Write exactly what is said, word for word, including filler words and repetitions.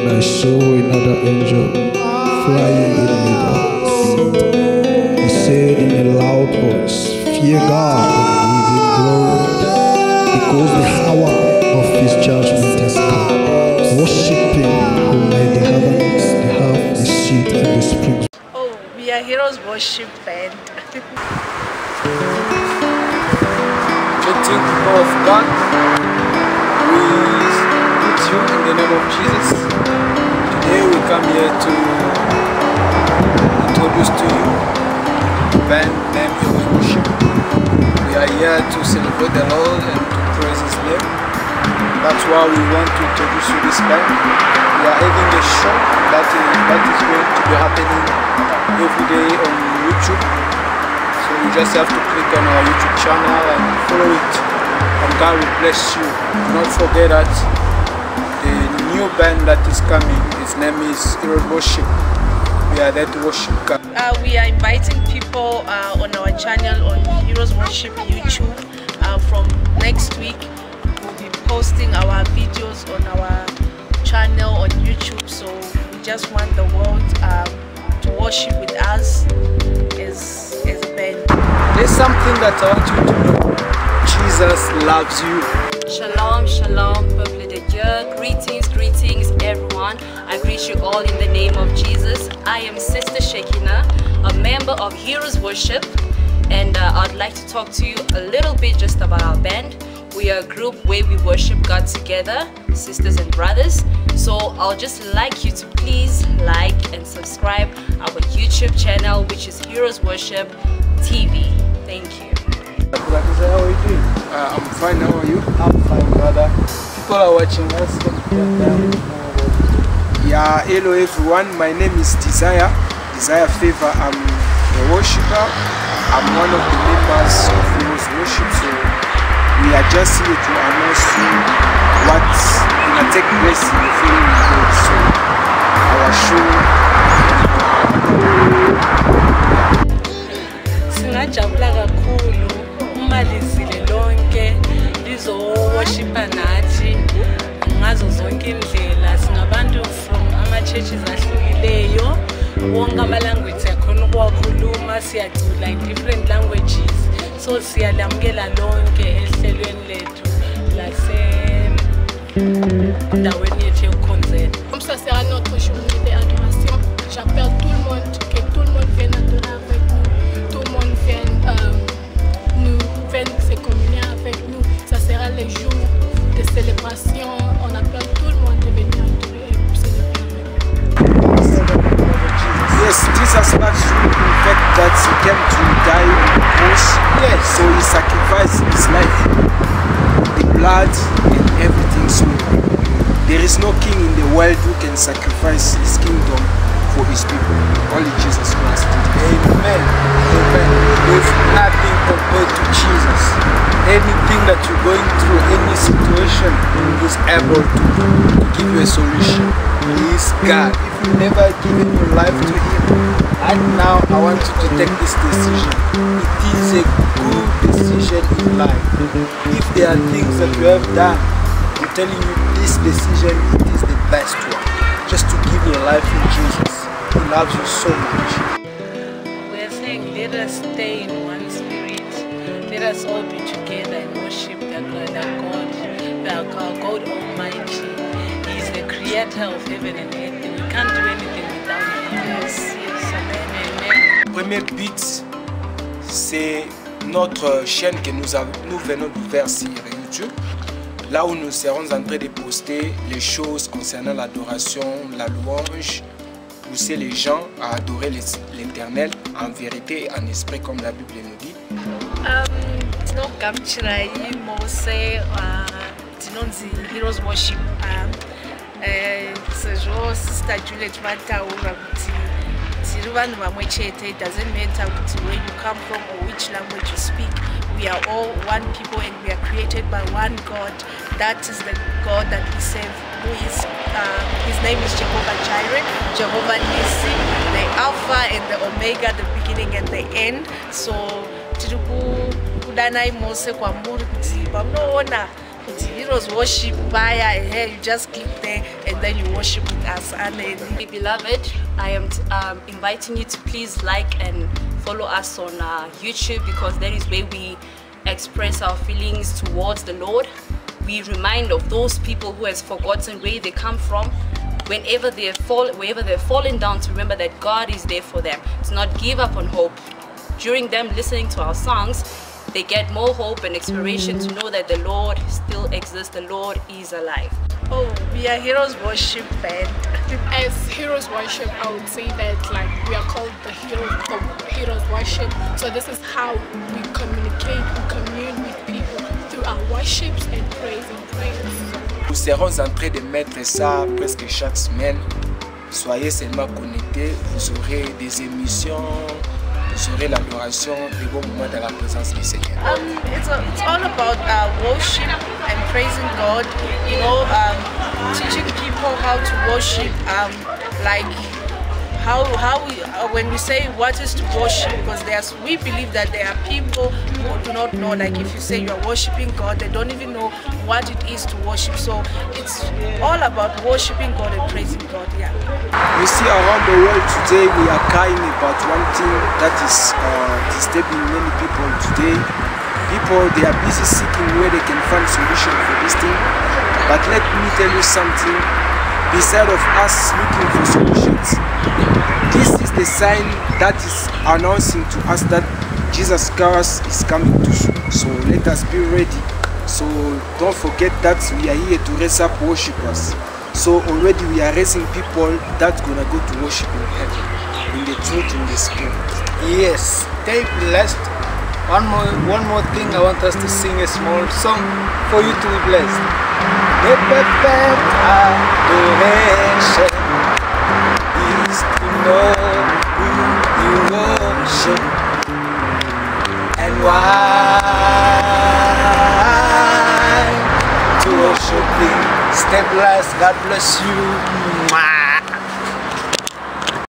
and I saw another angel flying in the middle. He said in a loud voice, "Fear God and give him glory, because the hour of his judgment has come. Worship him who made the heavens, the earth, the sea, and the springs." Oh, we are Heroes Worship Band. Greeting people of God, we greet you in the name of Jesus. Today we come here to introduce to you the band named Heroes Worship. We are here to celebrate the Lord and to praise His name. That's why we want to introduce you this band. We are having a show that is, that is going to be happening every day on YouTube. So you just have to click on our YouTube channel and follow it, and God will bless you. Do not forget that the new band that is coming, its name is Heroes Worship. We are there to worship God. Uh, we are inviting people uh, on our channel on Heroes Worship YouTube. Uh, from next week, we'll be posting our videos on our channel on YouTube. So we just want the world um, to worship with us as, as a band. There's something that I want you to know. Jesus loves you. Shalom, shalom, peuple de Dieu. Greetings, greetings, everyone. I greet you all in the name of Jesus. I am Sister Shekina, a member of Heroes Worship, and uh, I'd like to talk to you a little bit just about our band. We are a group where we worship God together, sisters and brothers. So I'll just like you to please like and subscribe our YouTube channel, which is Heroes Worship T V. Thank you. How are you doing? Uh, I'm fine, how are you? I'm fine, brother. People are watching us. Yeah, hello everyone, my name is Desire, Desire Favor. I'm a worshiper. I'm one of the members of Heroes Worship. So we are just here to announce to you what's going to take place in the film world. So our show. Singajabula kakhulu uma lizile lonke lizo worshipa nathi ngazo zonke indlela. Singabantu from ama churches ahlukileyo, wonke ama languages yakhona ukuwakhuluma, siyacula in different languages. So siyalamukela lonke ehlelweni lethu lase ndaweni yethu yokukhonzela. Comme ça sera notre journée d'adoration. J'appelle tout le monde, que tout le monde vienne adorer avec nous. Tout le monde vienne euh, nous vienne se communier avec nous. Ça sera les jours de célébration. On appelle tout le monde de venir adorer et célébrer avec nous. Yes, Jesus loves you in the fact that he came to die on the cross. Yes, so he sacrificed his life, the blood and everything. So there is no king in the world who can sacrifice his kingdom for his people. Only Jesus Christ did it. Amen. Amen. There's nothing compared to Jesus. Anything that you're going through, any situation, he is able to, to give you a solution. He is God. If you never given your life to him, right now I want you to take this decision. It is a good decision in life. If there are things that you have done, I'm telling you, this decision, it is the best one. Just to give your life to Jesus. He loves you so much. We're saying, let us stay in one spirit. Let us all be together and worship the God, the God, the God Almighty. He is the creator of heaven and earth. We can't do anything without him. Yes, yes, amen, amen. Premier but, c'est notre chaîne que nous, avons, nous venons d'ouvrir sur YouTube. Là où nous serons en train de poster les choses concernant l'adoration, la louange, pousser les gens à adorer l'Éternel en vérité et en esprit comme la Bible nous dit. Tinogamchirai Mose tinonzi Heroes Worship. Sejo Sister Juliet vataura kuti tiri vanhu vamwe chete. It doesn't matter where you come from or which language you speak. We are all one people and we are created by one God. That is the God that we serve, who is, uh, his name is Jehovah Jireh, Jehovah Nissi, the Alpha and the Omega, the beginning and the end. So, tiriku kudana Mose kwamburi kuti pamnoona kuti Heroes Worship via, and here you just click there and and then you worship with us. Amen. Beloved, I am um, inviting you to please like and follow us on uh, YouTube, because that is where we express our feelings towards the Lord. We remind of those people who has forgotten where they come from. Whenever they fall, wherever they're falling down, to remember that God is there for them. To not give up on hope. During them listening to our songs, they get more hope and inspiration to know that the Lord still exists. The Lord is alive. Oh, we are Heroes Worship Band. As Heroes Worship, I would say that like we are called the Heroes of Heroes Worship. So this is how we communicate, we commune with people through our worships and praise and prayers. Nous serons en train de mettre ça presque chaque semaine. Soyez seulement connectés, vous aurez des émissions, vous aurez l'adoration, des bons moments dans la présence du Seigneur. Um, it's, a, it's all about uh, worship and praising God, you know, um, teaching people how to worship, um, like how, how we, uh, when we say what is to worship, because there's, we believe that there are people who do not know, like if you say you are worshiping God, they don't even know what it is to worship. So it's all about worshiping God and praising God, yeah. You see, around the world today we are crying about one thing that is uh, disturbing many people today. People, they are busy seeking where they can find solution for this thing. But let me tell you something, beside of us looking for solutions, this is the sign that is announcing to us that Jesus Christ is coming too soon. So let us be ready. So don't forget that we are here to raise up worshippers. So already we are raising people that's gonna go to worship in heaven, in the truth, in the spirit. Yes, stay blessed. One more, one more thing, I want us to sing a small song for you to be blessed. The perfect adoration is to know who you worship and why to worship Him. Stay blessed. God bless you.